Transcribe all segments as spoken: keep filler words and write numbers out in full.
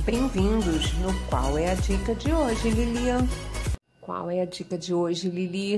bem-vindos no Qual é a Dica de hoje, Lilian? Qual é a dica de hoje, Lili?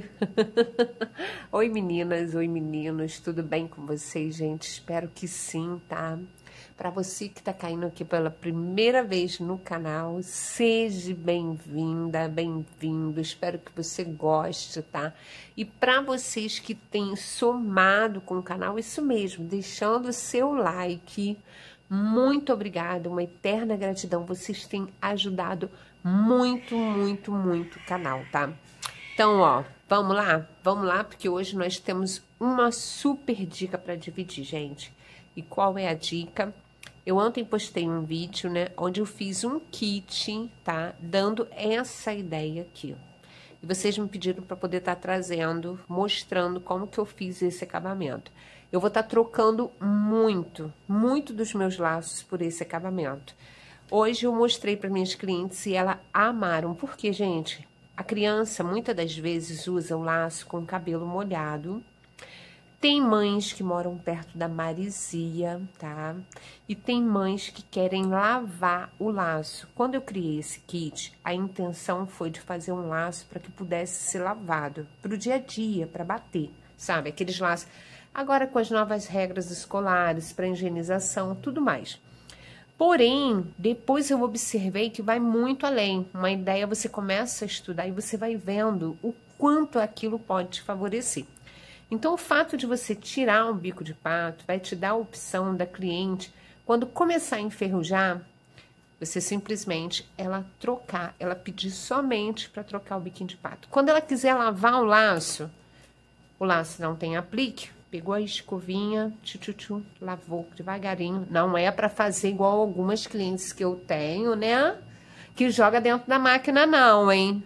Oi meninas, oi meninos, tudo bem com vocês, gente? Espero que sim, tá? Para você que tá caindo aqui pela primeira vez no canal, seja bem-vinda, bem-vindo, espero que você goste, tá? E para vocês que têm somado com o canal, isso mesmo, deixando o seu like, muito obrigada, uma eterna gratidão, vocês têm ajudado muito, muito, muito o canal, tá? Então, ó, vamos lá? Vamos lá, porque hoje nós temos uma super dica para dividir, gente. E qual é a dica? Eu ontem postei um vídeo, né, onde eu fiz um kit, tá? Dando essa ideia aqui. E vocês me pediram para poder estar tá trazendo, mostrando como que eu fiz esse acabamento. Eu vou estar tá trocando muito, muito dos meus laços por esse acabamento. Hoje eu mostrei para minhas clientes e elas amaram. Porque, gente, a criança muitas das vezes usa o laço com o cabelo molhado. Tem mães que moram perto da maresia, tá? E tem mães que querem lavar o laço. Quando eu criei esse kit, a intenção foi de fazer um laço para que pudesse ser lavado para o dia a dia, para bater, sabe? Aqueles laços. Agora com as novas regras escolares, para higienização, tudo mais. Porém, depois eu observei que vai muito além. Uma ideia, você começa a estudar e você vai vendo o quanto aquilo pode te favorecer. Então, o fato de você tirar um bico de pato vai te dar a opção da cliente, quando começar a enferrujar, você simplesmente, ela trocar, ela pedir somente para trocar o biquinho de pato. Quando ela quiser lavar o laço, o laço não tem aplique, pegou a escovinha, tchu, tchu, tchu, lavou devagarinho. Não é para fazer igual algumas clientes que eu tenho, né? Que joga dentro da máquina não, hein?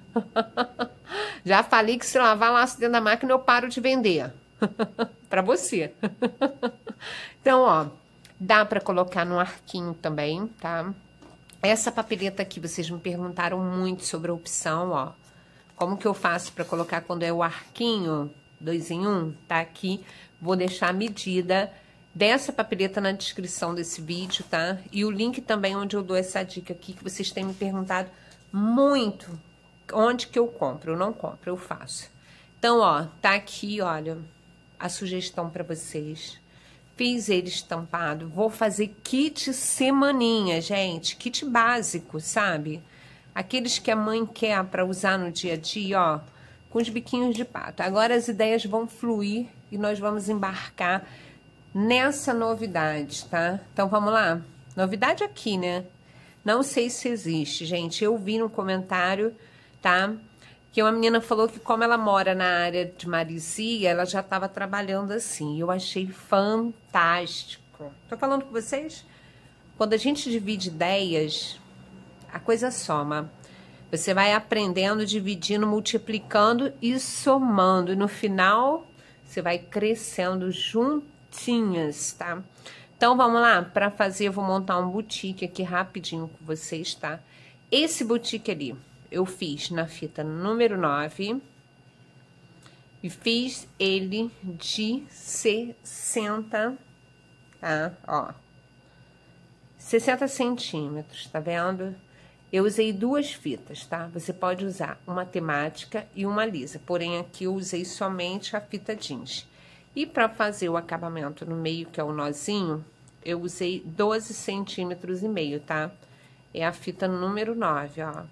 Já falei que se lavar laço dentro da máquina eu paro de vender. Para você. Então, ó, dá para colocar no arquinho também, tá? Essa papeleta aqui, vocês me perguntaram muito sobre a opção, ó. Como que eu faço para colocar quando é o arquinho dois em um? Tá aqui. Vou deixar a medida dessa papeleta na descrição desse vídeo, tá? E o link também onde eu dou essa dica aqui, que vocês têm me perguntado muito onde que eu compro. Eu não compro, eu faço. Então, ó, tá aqui, olha, a sugestão para vocês. Fiz ele estampado. Vou fazer kit semaninha, gente. Kit básico, sabe? Aqueles que a mãe quer para usar no dia a dia, ó, com os biquinhos de pato. Agora as ideias vão fluir e nós vamos embarcar nessa novidade, tá? Então, vamos lá? Novidade aqui, né? Não sei se existe, gente. Eu vi no comentário, tá? Que uma menina falou que como ela mora na área de maresia, ela já estava trabalhando assim. Eu achei fantástico. Tô falando com vocês? Quando a gente divide ideias, a coisa soma. Você vai aprendendo, dividindo, multiplicando e somando. E no final, você vai crescendo juntinhas, tá? Então, vamos lá? Para fazer, eu vou montar um boutique aqui rapidinho com vocês, tá? Esse boutique ali, eu fiz na fita número nove. E fiz ele de sessenta, tá? Ó. sessenta centímetros, tá vendo? Eu usei duas fitas, tá? Você pode usar uma temática e uma lisa. Porém, aqui eu usei somente a fita jeans. E para fazer o acabamento no meio, que é o nozinho, eu usei doze centímetros e meio, tá? É a fita número nove, ó.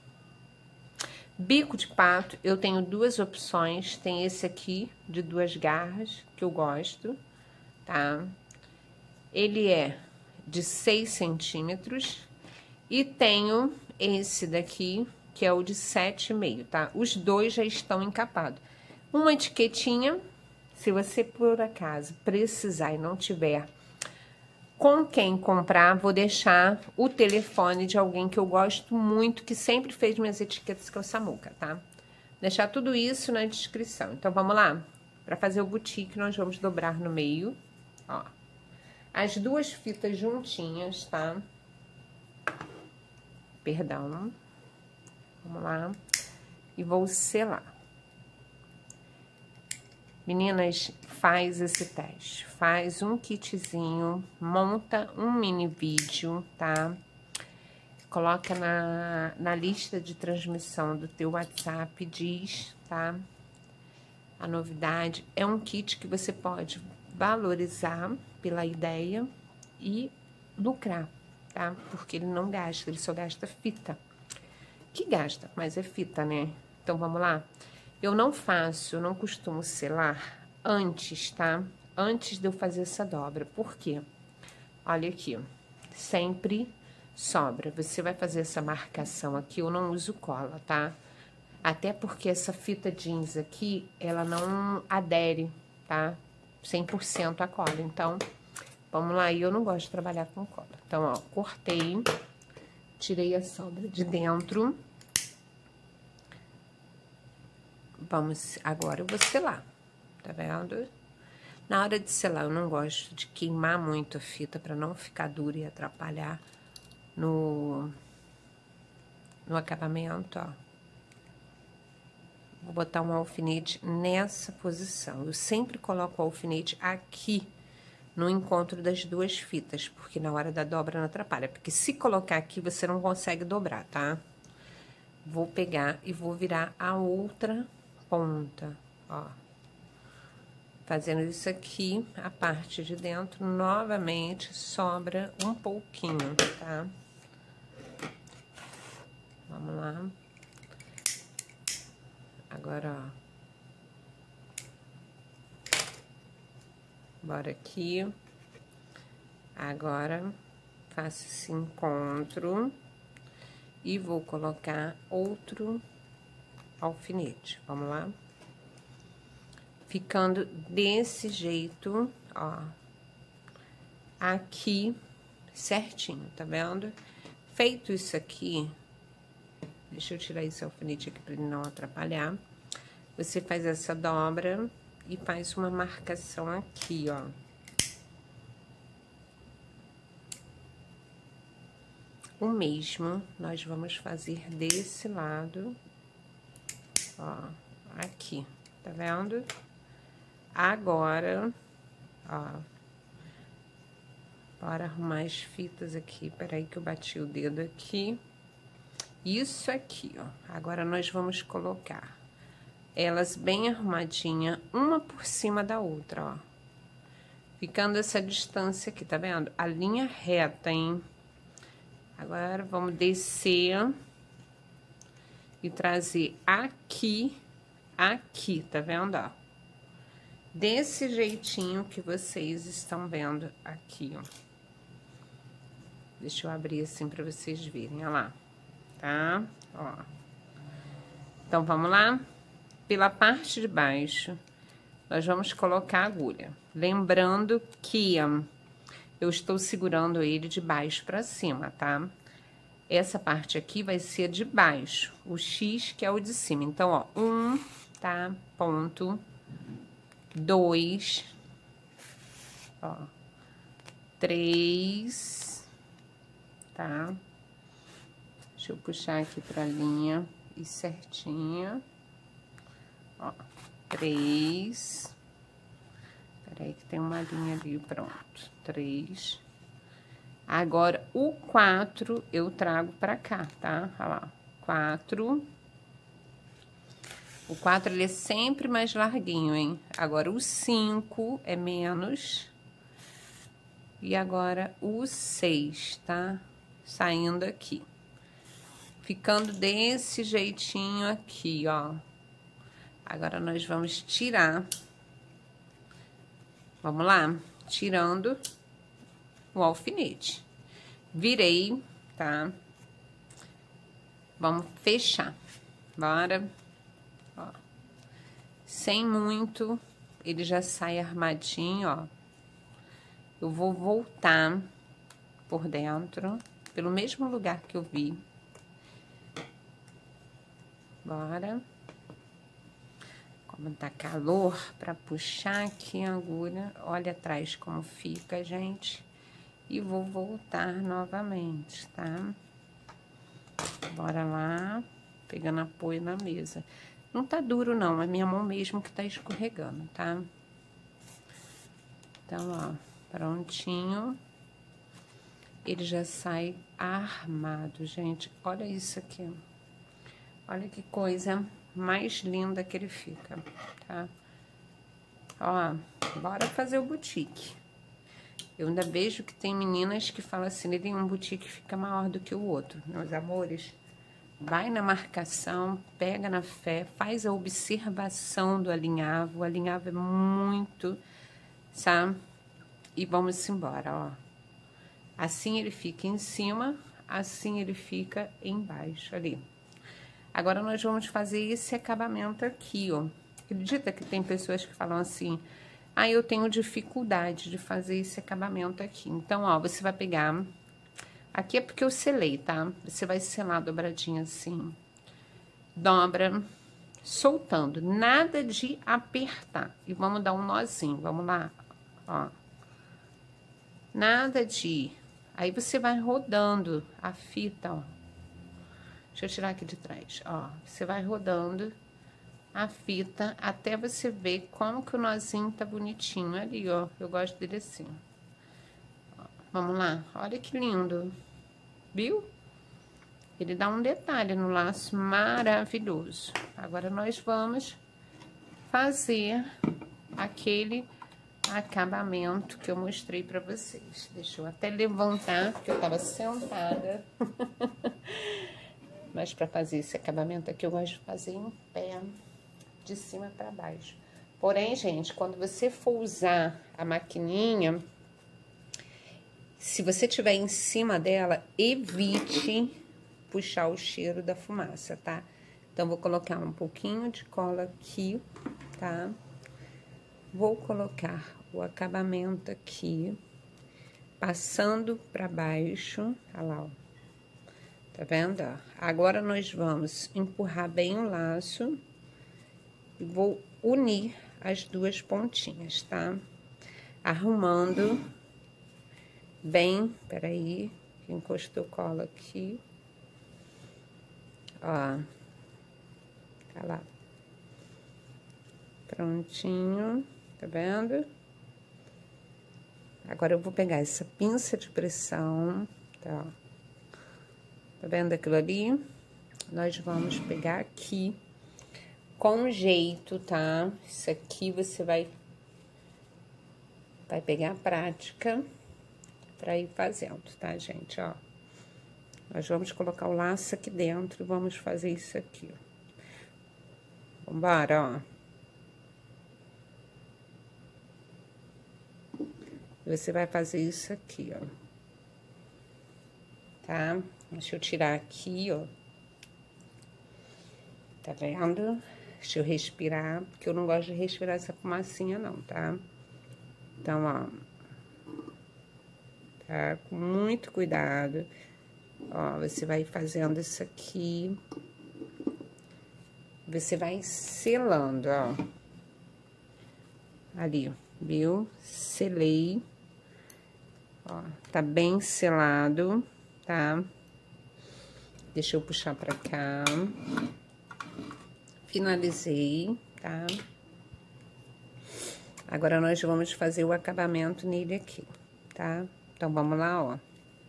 Bico de pato, eu tenho duas opções. Tem esse aqui, de duas garras, que eu gosto, tá? Ele é de seis centímetros. E tenho esse daqui, que é o de sete e meio, tá? Os dois já estão encapados. Uma etiquetinha, se você por acaso precisar e não tiver com quem comprar, vou deixar o telefone de alguém que eu gosto muito, que sempre fez minhas etiquetas, que é o Samuca, tá? Deixar tudo isso na descrição. Então, vamos lá? Para fazer o boutique, nós vamos dobrar no meio, ó. As duas fitas juntinhas, tá? Perdão. Vamos lá. E vou selar. Meninas, faz esse teste. Faz um kitzinho, monta um mini vídeo, tá? coloca na, na lista de transmissão do teu WhatsApp, diz, tá? A novidade é um kit que você pode valorizar pela ideia e lucrar, tá? Porque ele não gasta, ele só gasta fita. Que gasta, mas é fita, né? Então, vamos lá? Eu não faço, eu não costumo selar antes, tá? Antes de eu fazer essa dobra. Por quê? Olha aqui, ó. Sempre sobra. Você vai fazer essa marcação aqui, eu não uso cola, tá? Até porque essa fita jeans aqui, ela não adere, tá? cem por cento a cola. Então, vamos lá. E eu não gosto de trabalhar com cola. Então, ó, cortei, tirei a sobra de dentro. Vamos, agora eu vou selar, tá vendo? Na hora de selar, eu não gosto de queimar muito a fita pra não ficar dura e atrapalhar no, no acabamento, ó. Vou botar um alfinete nessa posição. Eu sempre coloco o alfinete aqui, no encontro das duas fitas, porque na hora da dobra não atrapalha. Porque se colocar aqui, você não consegue dobrar, tá? Vou pegar e vou virar a outra ponta, ó. Fazendo isso aqui, a parte de dentro, novamente, sobra um pouquinho, tá? Vamos lá. Agora, ó. Bora aqui. Agora, faço esse encontro e vou colocar outro alfinete. Vamos lá? Ficando desse jeito, ó. Aqui, certinho, tá vendo? Feito isso aqui, deixa eu tirar esse alfinete aqui pra ele não atrapalhar. Você faz essa dobra e faz uma marcação aqui, ó. O mesmo nós vamos fazer desse lado, ó, aqui, tá vendo? Agora, ó, bora arrumar as fitas aqui. Peraí que eu bati o dedo aqui. Isso aqui, ó. Agora, nós vamos colocar elas bem arrumadinha, uma por cima da outra, ó. Ficando essa distância aqui, tá vendo? A linha reta, hein? Agora, vamos descer e trazer aqui, aqui, tá vendo, ó? Desse jeitinho que vocês estão vendo aqui, ó. Deixa eu abrir assim pra vocês verem, olha lá, tá? Ó. Então, vamos lá? Pela parte de baixo, nós vamos colocar a agulha. Lembrando que eu estou segurando ele de baixo pra cima, tá? Essa parte aqui vai ser de baixo, o X que é o de cima. Então, ó, um, tá? Ponto. Dois, ó, três, tá? Deixa eu puxar aqui pra linha e certinha, ó, três, peraí que tem uma linha ali, pronto, três. Agora, o quatro eu trago pra cá, tá? Olha lá, quatro. O quatro, ele é sempre mais larguinho, hein? Agora, o cinco é menos. E agora, o seis, tá? Saindo aqui. Ficando desse jeitinho aqui, ó. Agora, nós vamos tirar. Vamos lá? Tirando o alfinete. Virei, tá? Vamos fechar. Bora. Ó, sem muito, ele já sai armadinho, ó. Eu vou voltar por dentro, pelo mesmo lugar que eu vi. Bora. Como tá calor, pra puxar aqui a agulha, olha atrás como fica, gente. E vou voltar novamente, tá? Bora lá, pegando apoio na mesa. Não tá duro, não. É minha mão mesmo que tá escorregando, tá? Então, ó, prontinho. ele já sai armado, gente. Olha isso aqui. Olha que coisa mais linda que ele fica, tá? Ó, bora fazer o boutique. Eu ainda vejo que tem meninas que falam assim, ele um boutique fica maior do que o outro. Meus amores, vai na marcação, pega na fé, faz a observação do alinhavo. O alinhavo é muito, sabe? E vamos embora, ó. Assim ele fica em cima, assim ele fica embaixo, ali. Agora, nós vamos fazer esse acabamento aqui, ó. Acredita que tem pessoas que falam assim, ah, eu tenho dificuldade de fazer esse acabamento aqui. Então, ó, você vai pegar... Aqui é porque eu selei, tá? Você vai selar dobradinho assim. Dobra, soltando. Nada de apertar. E vamos dar um nozinho, vamos lá, ó. Nada de... Aí, você vai rodando a fita, ó. Deixa eu tirar aqui de trás, ó. Você vai rodando a fita até você ver como que o nozinho tá bonitinho ali, ó. Eu gosto dele assim. Ó, vamos lá, olha que lindo. Viu? Ele dá um detalhe no laço maravilhoso. Agora, nós vamos fazer aquele acabamento que eu mostrei pra vocês. Deixa eu até levantar, porque eu tava sentada. Mas para fazer esse acabamento aqui, eu gosto de fazer em pé, de cima para baixo. Porém, gente, quando você for usar a maquininha, se você tiver em cima dela, evite puxar o cheiro da fumaça, tá? Então, vou colocar um pouquinho de cola aqui, tá? Vou colocar o acabamento aqui, passando para baixo, olha lá, ó. Tá vendo? Agora, nós vamos empurrar bem o laço e vou unir as duas pontinhas, tá? Arrumando bem, peraí, que encostou cola aqui. Ó, tá lá. Prontinho, tá vendo? Agora, eu vou pegar essa pinça de pressão, tá? Tá vendo aquilo ali? Nós vamos pegar aqui com jeito, tá? Isso aqui você vai, vai pegar a prática pra ir fazendo, tá, gente? Ó, nós vamos colocar o laço aqui dentro e vamos fazer isso aqui, ó. Vambora, ó. Você vai fazer isso aqui, ó. Tá? Deixa eu tirar aqui, ó. Tá vendo? Deixa eu respirar, porque eu não gosto de respirar essa fumacinha, não, tá? Então, ó. Tá? Com muito cuidado. Ó, você vai fazendo isso aqui. Você vai selando, ó. Ali, viu? Selei. Ó, tá bem selado, tá? Deixa eu puxar pra cá. Finalizei, tá? Agora, nós vamos fazer o acabamento nele aqui, tá? Então, vamos lá, ó.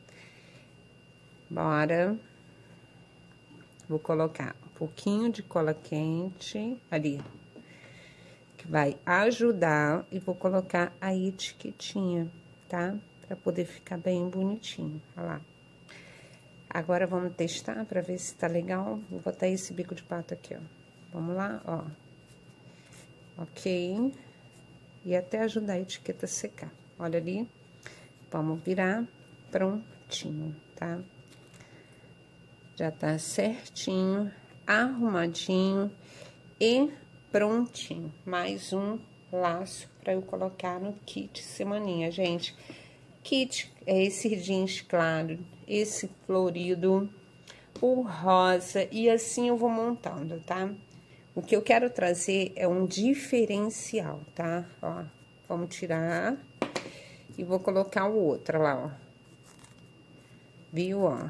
Bora. Vou colocar um pouquinho de cola quente ali, que vai ajudar, e vou colocar a etiquetinha, tá? Pra poder ficar bem bonitinho, olha lá. Agora, vamos testar pra ver se tá legal. Vou botar esse bico de pato aqui, ó. Vamos lá, ó. Ok. E até ajudar a etiqueta a secar. Olha ali. Vamos virar. Prontinho, tá? Já tá certinho, arrumadinho e prontinho. Mais um laço pra eu colocar no kit semaninha, gente. Kit é esse jeans claro, esse florido, o rosa, e assim eu vou montando, tá? O que eu quero trazer é um diferencial, tá? Ó, vamos tirar e vou colocar o outro lá, ó. Viu, ó?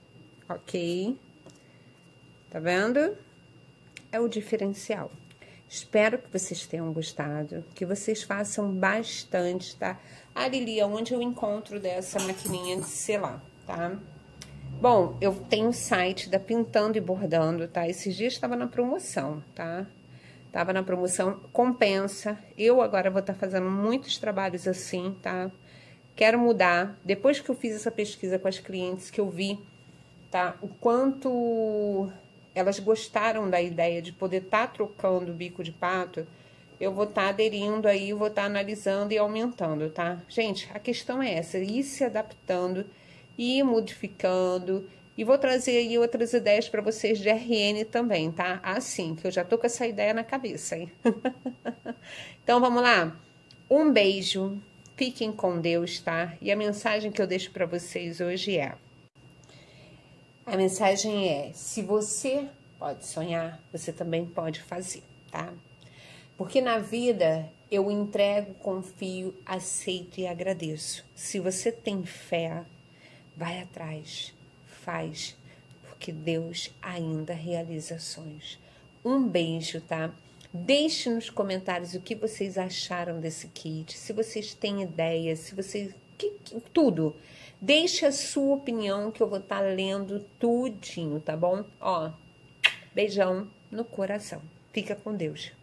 Ok. Tá vendo? É o diferencial. Espero que vocês tenham gostado, que vocês façam bastante, tá? Ah, Lili, onde eu encontro dessa maquininha de selar, tá? Bom, eu tenho o site da Pintando e Bordando, tá? Esses dias estava na promoção, tá? Tava na promoção, compensa. Eu agora vou estar tá fazendo muitos trabalhos assim, tá? Quero mudar. Depois que eu fiz essa pesquisa com as clientes, que eu vi, tá? O quanto elas gostaram da ideia de poder estar tá trocando o bico de pato, eu vou estar tá aderindo aí, vou estar tá analisando e aumentando, tá? Gente, a questão é essa, ir se adaptando, ir modificando, e vou trazer aí outras ideias para vocês de R N também, tá? Assim, que eu já tô com essa ideia na cabeça, hein? Então, vamos lá? Um beijo, fiquem com Deus, tá? E a mensagem que eu deixo para vocês hoje é... A mensagem é, se você pode sonhar, você também pode fazer, tá? Porque na vida eu entrego, confio, aceito e agradeço. Se você tem fé, vai atrás, faz, porque Deus ainda realiza sonhos. Um beijo, tá? Deixe nos comentários o que vocês acharam desse kit, se vocês têm ideias, se vocês... Que, que, tudo. Deixe a sua opinião que eu vou estar lendo tudinho, tá bom? Ó, beijão no coração. Fica com Deus.